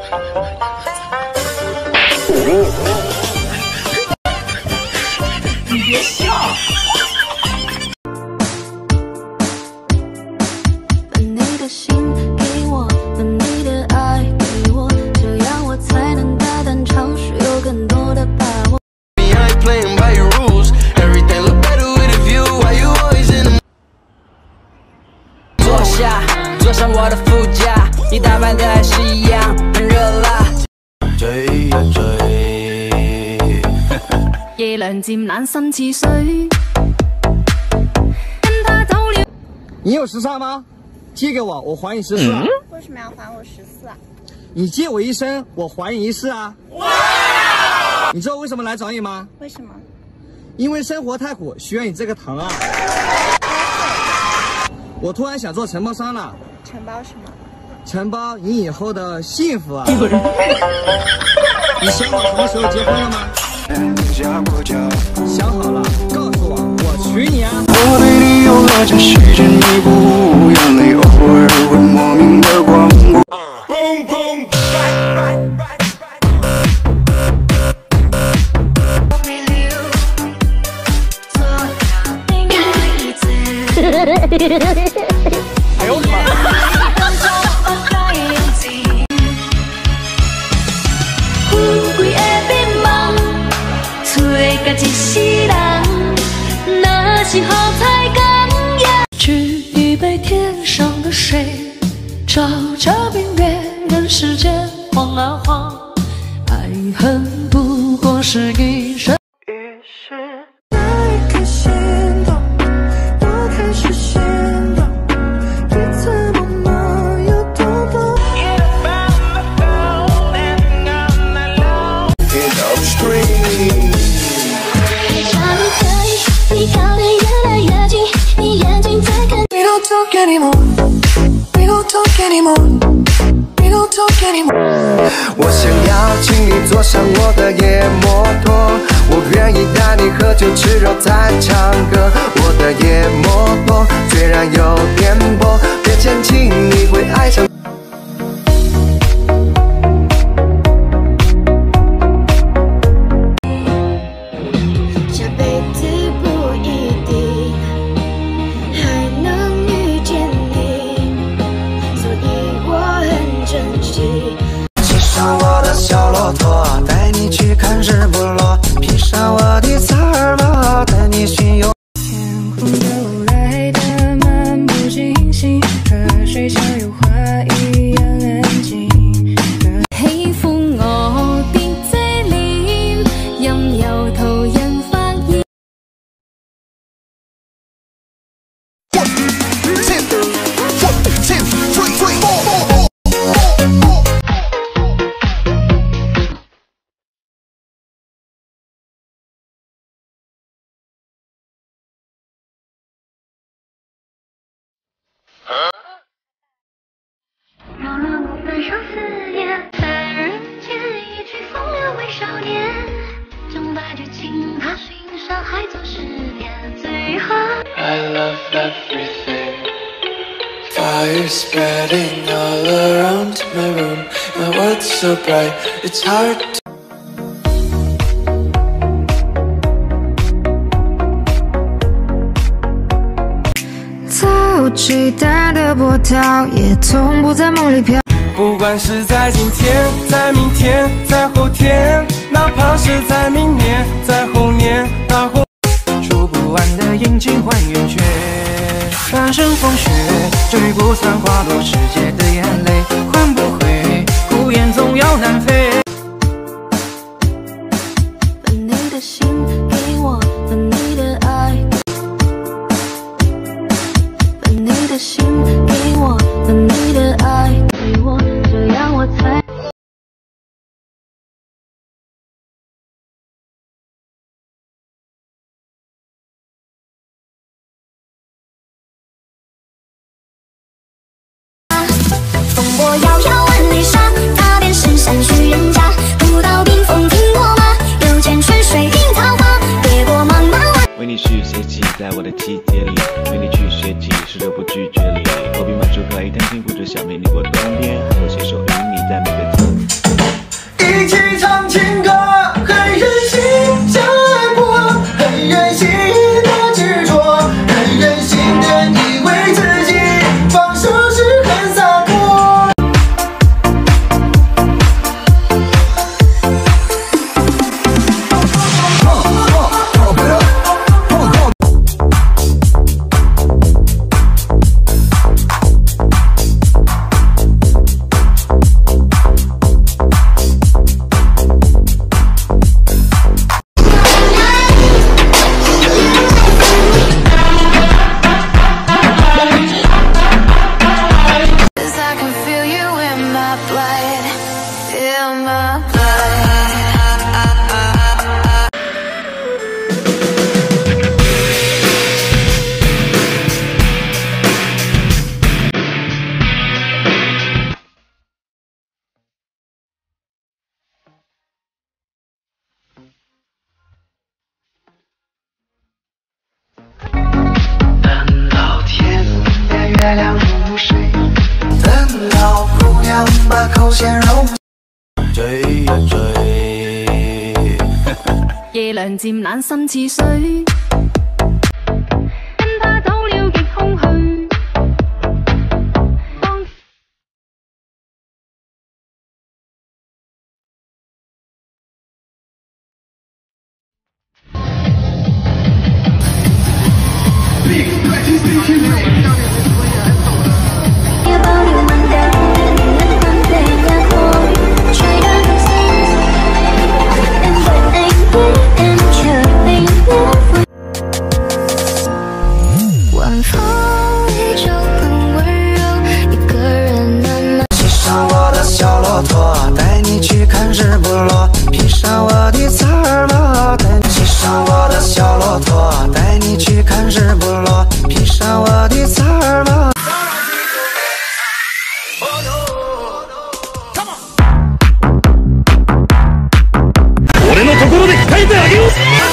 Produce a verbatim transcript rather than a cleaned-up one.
你别笑。 把你的心给我，把你的爱给我，这样我才能大胆尝试，有更多的把握。 坐下，坐上我的副驾，你打扮的还是一样很热辣。追呀追， 夜涼漸冷心似水。跟他走了。 你有十三嗎？借給我，我還你十四啊！ 為什麼要還我十四啊？ 你借我一生，我還你一世啊！哇！你知道為什麼來找你嗎？ 為什麼？ 因為生活太苦，需要你這個糖啊！我突然想做承包商了。 承包什麼？承包你以後的幸福啊！你想好什麼時候結婚了嗎？想好了，告訴我，我娶你啊！ 我對你有了這世間一步，眼淚偶爾會莫名的光顧。 哎呦我的媽！ 去一杯天上的水，照着明月，人世间晃啊晃，爱恨不过是一生。于是那一刻心动，我开始心动，彼此默默又懂懂。你靠得越来越近，你眼睛在看。We don't talk anymore. We don't talk anymore. We don't talk anymore. 我想要请你坐上我的野摩托，我願意帶你喝酒吃肉再唱歌。我的野摩托雖然有顛簸，別堅信你會愛上。骑上我的小骆驼，帶你去看日不落，披上我的薩爾瑪，帶你巡遊。 天空悠來的漫不經心，河水像油畫一樣安靜。喜歡我的嘴臉，任由途人發現。扰乱我焚烧四野，在人间一曲风流为少年，将白驹轻踏寻山海走十年，最后 I love everything. Fire spreading all around my room. My world's so bright, it's hard to 早期淡的波涛也从不在梦里飘。 不管是在今天，在明天，在后天，哪怕是在明年，在后年，大后。数不完的阴晴换圆缺，半生风雪，追不散花落世界的眼泪，换不回，孤雁总要南飞。 把你的心给我，把你的爱。把你的心给我，把你的爱给我，这样我才。 风波摇摇万里沙，踏遍深山去人家，不到冰封听过吗？又见春水映桃花，别过茫茫。 为你续写起在我的季节里，为你去学起十六部拒绝里，何必满处可以弹琴，不知想陪你过冬天，还有携手与你在每个。 feel my blood. 月亮入睡，等到姑娘把口线揉。追呀追， 夜涼漸冷心似水，跟他走了極空虛。當晚风依旧很温柔，一个人慢慢骑上我的小骆驼，带你去看日不落。披上我的草儿帽，带你骑上我的小骆驼，带你去看日不落。披上我的草儿帽。 俺のところで鍛えてあげよう。